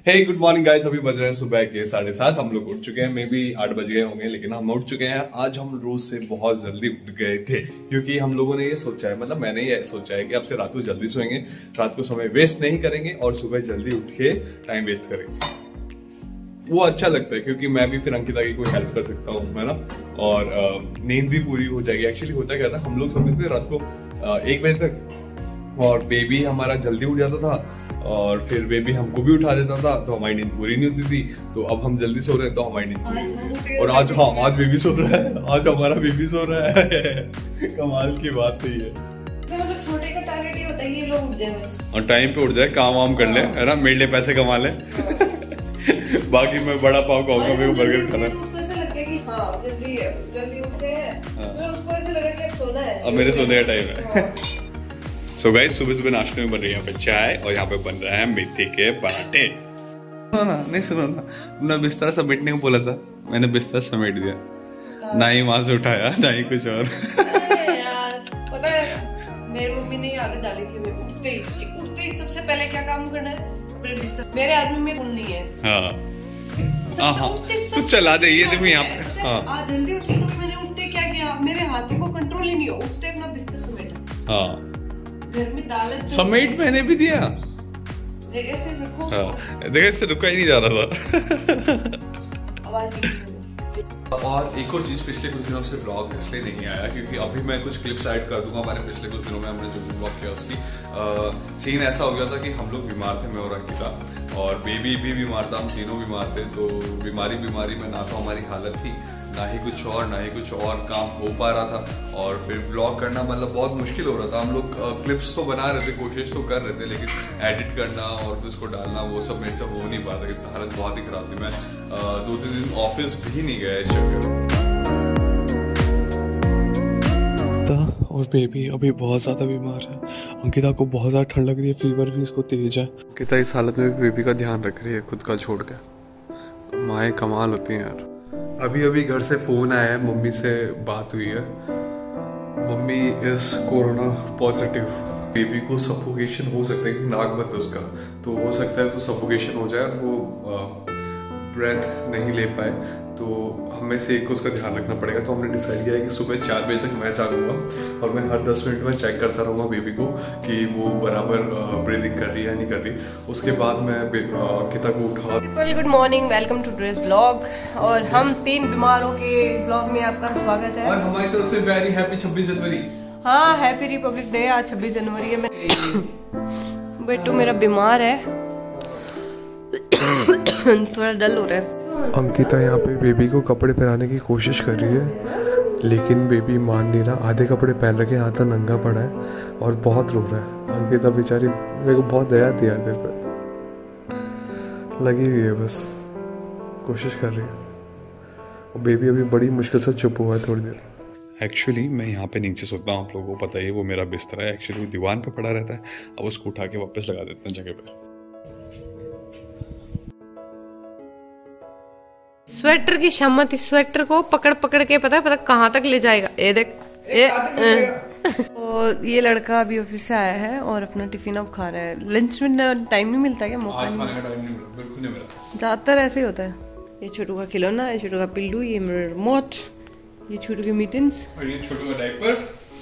हे good morning guys, अभी बज रहे हैं सुबह के 7:30। हम लोग उठ चुके हैं, मे बी 8 बज गए होंगे, लेकिन हम उठ चुके हैं। आज हम रोज से बहुत जल्दी उठ गए थे क्योंकि हम लोगों ने ये सोचा है, मतलब मैंने ये सोचा है कि अब से रात को जल्दी सोएंगे, रात को समय वेस्ट नहीं करेंगे और सुबह जल्दी उठ के टाइम वेस्ट करेंगे। वो अच्छा लगता है क्योंकि मैं भी फिर अंकिता की कोई हेल्प कर सकता हूँ, है ना, और नींद भी पूरी हो जाएगी। एक्चुअली होता क्या था, हम लोग सोचते थे रात को 1 बजे तक और बेबी हमारा जल्दी उठ जाता था और फिर बेबी हमको भी उठा देता था, तो हमारी नींद पूरी नहीं होती थी। तो अब हम जल्दी सो रहे हैं तो हमारी नींद पूरी हो गई। और आज आज बेबी सो रहा है, आज हमारा बेबी सो रहा है। कमाल की बात नहीं है। मतलब छोटे का टारगेट ये होता है कि ये लोग उठ जाए बस और टाइम पे उठ जाए, काम वाम कर ले, है ना, मेरे लिए पैसे कमा ले। बाकी मैं बड़ा पाव खाऊंगा, मेरे को बर्गर खाना है। उसको ऐसा लगता है कि हाँ जल्दी उठते हैं, तो उसको ऐसा लगा कि अब सोना है, अब मेरे सोने का टाइम है। सो गाइस, सुबह सुबह नाश्ते में बन रही है यहाँ पे चाय और यहाँ पे बन रहा है मेथी के पराठे। नहीं सुनो ना, तुमने बिस्तर समेटने को बोला था, मैंने बिस्तर समेट दिया, ना ही वहां से उठाया ना ही कुछ और। यार पता है मेरी मम्मी ने आदत डाली थी, मैं उठते ही सबसे पहले क्या काम करना है, अपने बिस्तर। मेरे आदमी में गुण नहीं है। हाँ तू चला दे, ये देखो यहाँ पे। हाँ आज जल्दी उठी तो मैंने उठते क्या किया, मेरे हाथों को कंट्रोल ही नहीं हो, उठते अपना बिस्तर समेटा। हाँ घर में दाल समेट मैंने भी दिया, जगह से रखो। देखो इससे रुका ही नहीं जा रहा था। और एक और चीज, पिछले कुछ दिनों से ब्लॉग इसलिए नहीं आया क्योंकि अभी मैं कुछ क्लिप्स ऐड कर दूंगा हमारे पिछले कुछ दिनों में हमने जो ब्लॉग किया उसकी। सीन ऐसा हो गया था कि हम लोग बीमार थे, मैं और अंकिता, और बेबी भी बीमार था, हम तीनों बीमार थे। तो बीमारी में ना तो हमारी हालत थी, ना ही कुछ और काम हो पा रहा था, और फिर ब्लॉग करना मतलब बहुत मुश्किल हो रहा था। हम लोग क्लिप्स तो बना रहे थे, कोशिश तो कर रहे थे, लेकिन एडिट करना और फिर उसको डालना वो सब मेरे से हो नहीं पा रहा था। हालत बहुत ही खराब थी। मैं 2-3 दिन ऑफिस भी नहीं गया इस चक्कर। और बेबी अभी बहुत ज़्यादा बीमार है। अंकिता को बहुत ज़्यादा ठंड लग रही है, फीवर भी इसको तेज है। अंकिता इस हालत में भी बेबी का ध्यान रख रही है, खुद का छोड़ के। माएँ कमाल होती हैं यार। अभी घर से फ़ोन आया है, मम्मी से बात हुई है, mummy is corona positive. Baby को सफोकेशन हो सकता है कि नाक बंद है उसका, तो हो सकता है उसको सफोकेशन हो जाए और वो ब्रेथ नहीं ले पाए। तो हमें से एक को उसका ध्यान रखना पड़ेगा। तो हमने डिसाइड किया है कि सुबह 4 बजे तक मैं जागूंगा और मैं हर 10 मिनट में चेक करता रहूँगा बेबी को कि वो बराबर ब्रीदिंग कर रही है या नहीं कर रही। उसके बाद मैं अंकिता को उठा। Good morning, welcome to today's vlog. और हम 3 बीमारों के व्लॉग में आपका स्वागत है। और हमारी तरफ से वेरी हैप्पी 26 जनवरी। हाँ, हैप्पी रिपब्लिक डे। आज 26 जनवरी है। मैं बेटू मेरा बीमार है, थोड़ा डल हो रहा है। अंकिता यहाँ पे बेबी को कपड़े पहनाने की कोशिश कर रही है, लेकिन बेबी मान नहीं रहा। आधे कपड़े पहन रखे, हाथ नंगा पड़ा है और बहुत रो रहा है। अंकिता बेचारी, मेरे को बहुत दया थी यार, तेरे पर लगी हुई है, बस कोशिश कर रही है। और बेबी अभी बड़ी मुश्किल से चुप हुआ है थोड़ी देर। एक्चुअली मैं यहाँ पे नीचे सोता हूँ, आप लोगों को पता ही है, वो मेरा बिस्तर है। एक्चुअली वो दीवान पे पड़ा रहता है, अब उसको उठा के वापस लगा देते हैं जगह पे। स्वेटर की शम्मत, इस स्वेटर को पकड़ के पता कहाँ तक ले जाएगा। ये देख, और ये लड़का अभी ऑफिस से आया है और अपना टिफिन अब खा रहा है। लंच में टाइम नहीं मिलता क्या? मौका नहीं मिलता, ज्यादातर ऐसे ही होता है। ये छोटू का खिलौना, ये छोटू का पिल्लू, ये मेरा रिमोट, ये छोटू के मीटिंग्स, ये छोटू का डायपर,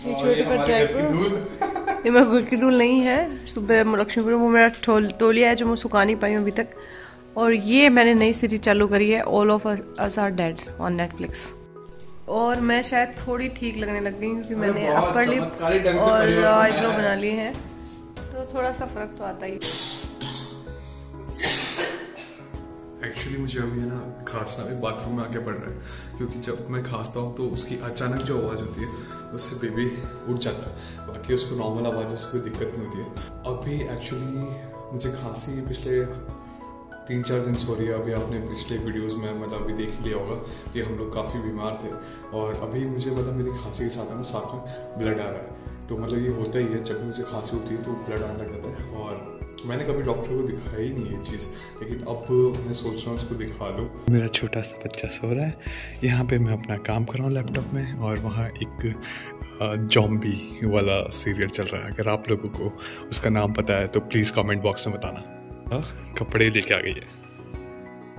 ये मेरा गुड़कीडूल नहीं है। सुबह लक्ष्मीपुर वो मेरा तौलिया है जो मैं सुखा नहीं पाई हूँ अभी तक। और ये मैंने नई सीरीज चालू करी है, all of us are dead on Netflix. और मैं शायद थोड़ी ठीक लगने लग गई क्योंकि मैंने अपर लिप और आईब्रो बना लिए हैं, तो थोड़ा सा फर्क तो आता ही। एक्चुअली मुझे अभी है ना खांसना भी बाथरूम में आके पड़ रहा है, क्योंकि जब मैं खांसता हूँ तो उसकी अचानक जो आवाज़ होती है उससे बेबी उठ जाता है। बाकी उसको नॉर्मल आवाज़, उसको कोई दिक्कत नहीं होती है। अभी एक्चुअली मुझे खांसी पिछले 3-4 दिन से हो रही है। अभी आपने पिछले वीडियोस में मतलब अभी देख लिया होगा कि हम लोग काफ़ी बीमार थे, और अभी मुझे मतलब मेरी खांसी के साथ है ना साथ में ब्लड आ रहा है। तो मतलब ये होता ही है, जब भी मुझे खांसी होती है तो ब्लड आने लग जाता है। और मैंने कभी डॉक्टर को दिखाया ही नहीं ये चीज़, लेकिन अब मैं सोच रहा हूँ उसको दिखा लूँ। मेरा छोटा सा बच्चा सो रहा है, यहाँ पे मैं अपना काम कर रहा हूँ लैपटॉप में, और वहाँ एक जॉम्बी वाला सीरियल चल रहा है। अगर आप लोगों को उसका नाम पता है तो प्लीज़ कमेंट बॉक्स में बताना। कपड़े लेके आ गई है।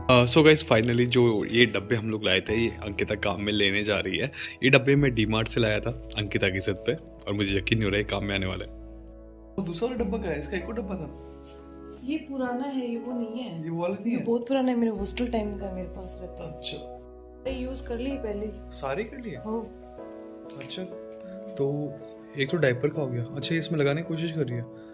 सो गाइस फाइनली जो ये डब्बे हम लोग लाए थे ये अंकिता काम में लेने जा रही है। ये डब्बे मैं डीमार्ट से लाया था अंकिता की जिद पे, और मुझे यकीन नहीं हो रहा है काम में आने वाला है। तो दूसरा वाला डब्बा क्या है? इसका एक और डब्बा था। ये पुराना है, ये वो नहीं है। ये वाला नहीं ये है? बहुत पुराना है, मेरे हॉस्टल टाइम का मेरे पास रहता है। अच्छा, यूज कर ली पहले, सारे कर लिए? हो। अच्छा, तो एक तो डायपर का हो गया। अच्छा, इसमें लगाने की कोशिश कर रही है।